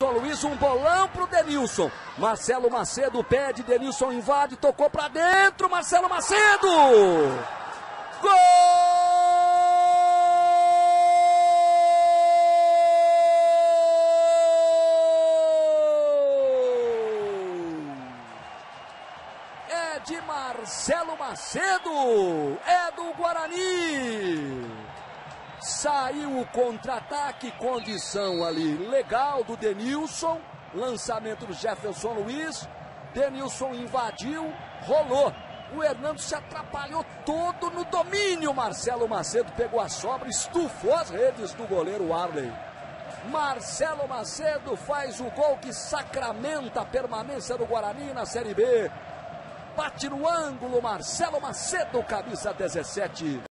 Luiz, um bolão pro Denilson. Marcelo Macedo pede, Denilson invade, tocou pra dentro, Marcelo Macedo! Gol! É de Marcelo Macedo, é do Guarani. Saiu o contra-ataque, condição ali legal do Denilson, lançamento do Jefferson Luiz, Denilson invadiu, rolou. O Hernando se atrapalhou todo no domínio, Marcelo Macedo pegou a sobra, estufou as redes do goleiro Arley. Marcelo Macedo faz o gol que sacramenta a permanência do Guarani na Série B. Bate no ângulo, Marcelo Macedo, camisa 17.